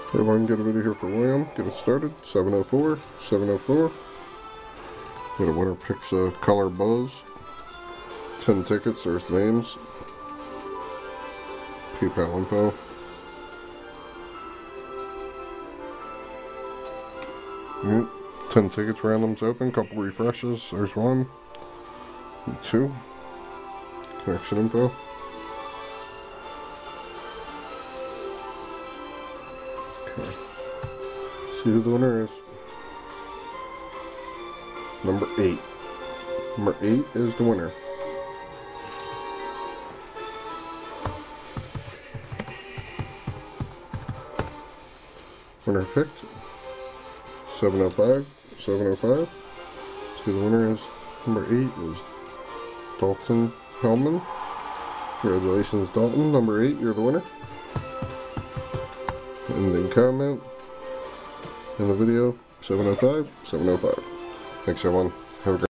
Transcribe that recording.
Everyone, get a video here for William. Get it started. 704, 704. Get a winner picks a color Buzzz. 10 tickets, there's the names. PayPal info. Alright, 10 tickets, randoms open, couple refreshes. There's one. And two. Connection info. Okay. See who the winner is. Number 8. Number 8 is the winner. Winner picked. 705. 705. See, the winner is number 8 is Dalton Hellman. Congratulations, Dalton. Number 8, you're the winner. And then comment in the video 705, 705. Thanks, everyone. Have a great